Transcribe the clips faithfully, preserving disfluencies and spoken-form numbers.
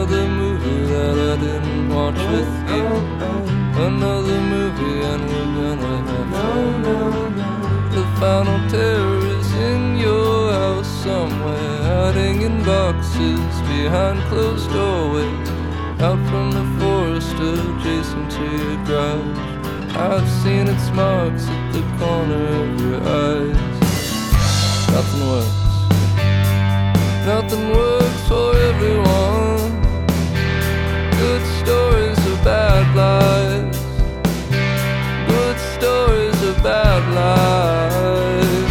another movie that I didn't watch with you. Another movie and we're gonna have fun. The final terror is in your house somewhere, hiding in boxes behind closed doorways, out from the forest adjacent to your garage. I've seen its marks at the corner of your eyes. Nothing works. Nothing works for everyone. Good stories are bad lies. Good stories are bad lies.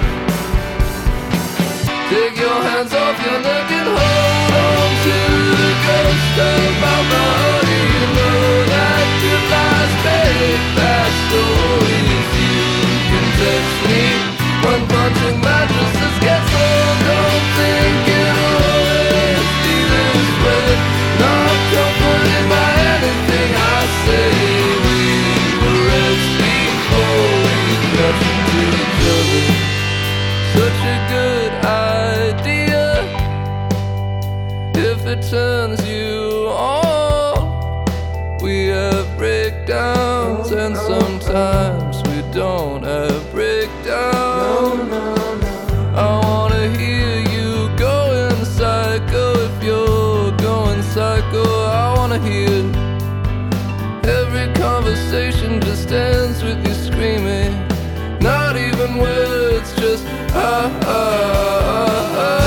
Take your hands off your neck and hold on to the ghost of my body. You know that your lies fade past stories. You can text me when punching mattresses gets old. Don't think it'll always be this way. Not comforted by anything I say. We were reds before we crashed into each other. Such a good idea if it turns you on. We have breakdowns and sometimes we don't have breakdowns. I wanna hear you going psycho. If you're going psycho, I wanna hear every conversation just ends with you screaming. Not even words, just ah ah ah ah.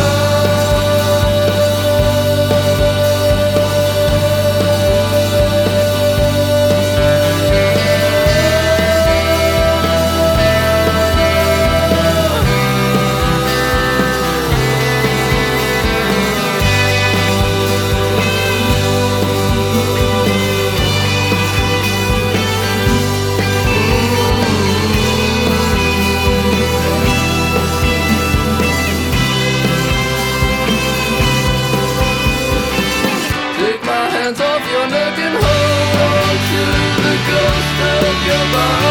Hands off your neck and hold on to the ghost of your body.